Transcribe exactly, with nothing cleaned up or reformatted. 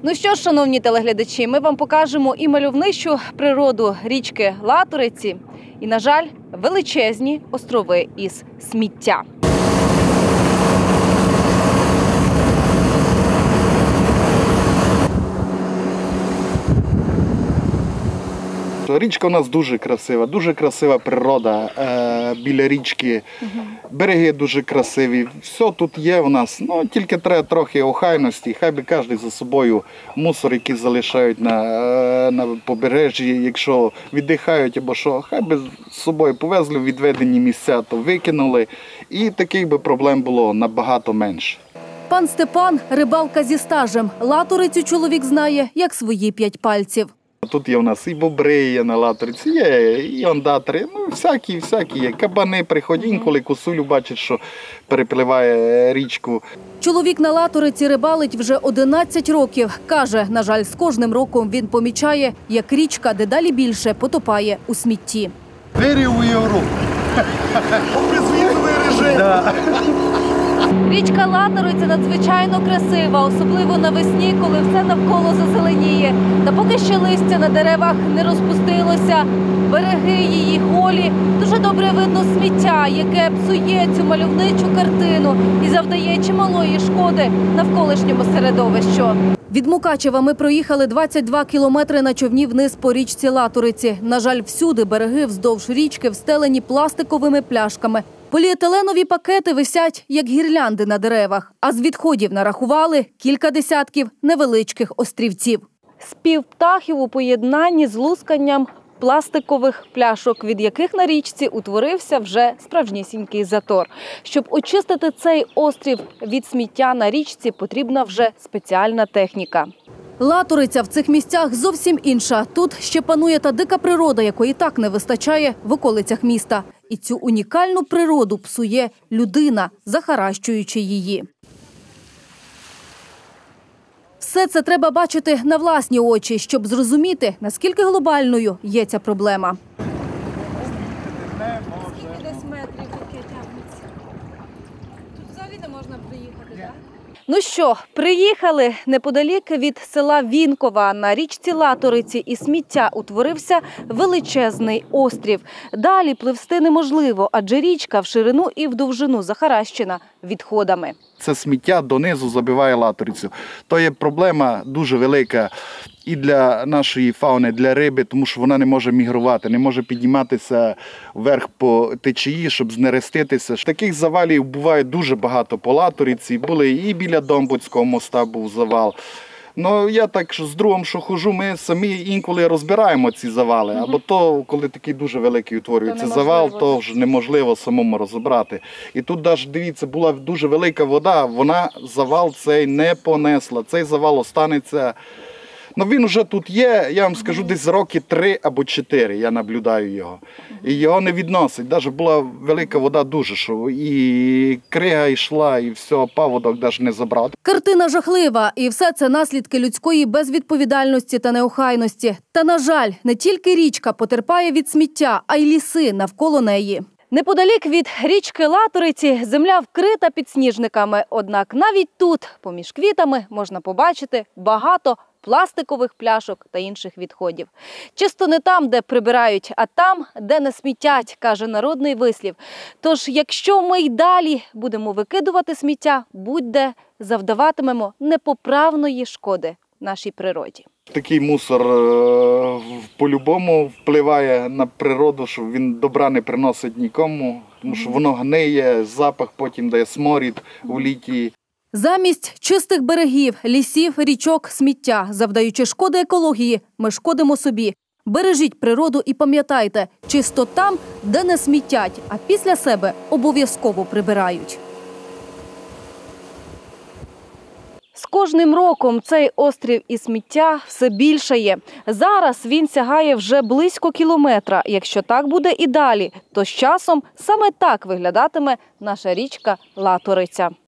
Ну що ж, шановні телеглядачі, ми вам покажемо і мальовничу природу річки Латориці, і, на жаль, величезні острови із сміття. Річка у нас дуже красива, дуже красива природа е, біля річки, береги дуже красиві, все тут є у нас, ну тільки треба трохи охайності, хай би кожен за собою мусор, який залишають на, на побережжі, якщо віддихають або що, хай би з собою повезли в відведені місця, то викинули, і таких би проблем було набагато менше. Пан Степан – рибалка зі стажем. Латорицю чоловік знає, як свої п'ять пальців. Тут є у нас і бобри є на Латориці, є і ондатри, ну всякі, всякі є. Кабани приходять, інколи косулю бачить, що перепливає річку. Чоловік на Латориці рибалить вже одинадцять років. Каже, на жаль, з кожним роком він помічає, як річка дедалі більше потопає у смітті. Двері у Європу. Безвізовий режим. Річка Латориця надзвичайно красива, особливо навесні, коли все навколо зазеленіє. Та поки ще листя на деревах не розпустилося, береги її голі, дуже добре видно сміття, яке псує цю мальовничу картину і завдає чималої шкоди навколишньому середовищу. Від Мукачева ми проїхали двадцять два кілометри на човні вниз по річці Латориці. На жаль, всюди береги вздовж річки встелені пластиковими пляшками. Поліетиленові пакети висять, як гірлянди на деревах. А з відходів нарахували кілька десятків невеличких острівців. Спів птахів у поєднанні з лусканням пластикових пляшок, від яких на річці утворився вже справжнісінький затор. Щоб очистити цей острів від сміття на річці, потрібна вже спеціальна техніка. Латориця в цих місцях зовсім інша. Тут ще панує та дика природа, якої так не вистачає в околицях міста. І цю унікальну природу псує людина, захаращуючи її. Все це треба бачити на власні очі, щоб зрозуміти, наскільки глобальною є ця проблема. Скільки десь метрів таке тягнеться? Тут взагалі не можна приїхати, так? Ну що, приїхали неподалік від села Вінкова. На річці Латориці і сміття утворився величезний острів. Далі пливсти неможливо, адже річка в ширину і в довжину захаращена відходами. Це сміття донизу забиває Латорицю. То є проблема дуже велика і для нашої фауни, для риби, тому що вона не може мігрувати, не може підніматися вверх по течії, щоб знереститися. Таких завалів буває дуже багато по Латориці. Були і біля Домбуцького моста був завал. Ну, я так з другом, що хожу, ми самі інколи розбираємо ці завали. Угу. Або то, коли такий дуже великий утворюється то завал, то вже неможливо самому розібрати. І тут навіть, дивіться, була дуже велика вода, вона завал цей не понесла. Цей завал останеться. Ну, він вже тут є, я вам скажу, десь роки три або чотири, я наблюдаю його. І його не відносить. Навіть була велика вода дуже, що і крига йшла, і все, паводок навіть не забрав. Картина жахлива, і все це наслідки людської безвідповідальності та неохайності. Та, на жаль, не тільки річка потерпає від сміття, а й ліси навколо неї. Неподалік від річки Латориці земля вкрита підсніжниками. Однак навіть тут, поміж квітами, можна побачити багато пластикових пляшок та інших відходів. Чисто не там, де прибирають, а там, де не смітять, каже народний вислів. Тож, якщо ми й далі будемо викидувати сміття, будь-де завдаватимемо непоправної шкоди нашій природі. Такий мусор по-любому впливає на природу, що він добра не приносить нікому, тому що воно гниє, запах потім дає сморід у літі. Замість чистих берегів, лісів, річок, сміття, завдаючи шкоди екології, ми шкодимо собі. Бережіть природу і пам'ятайте, чисто там, де не смітять, а після себе обов'язково прибирають. З кожним роком цей острів із сміття все більшає. Зараз він сягає вже близько кілометра. Якщо так буде і далі, то з часом саме так виглядатиме наша річка Латориця.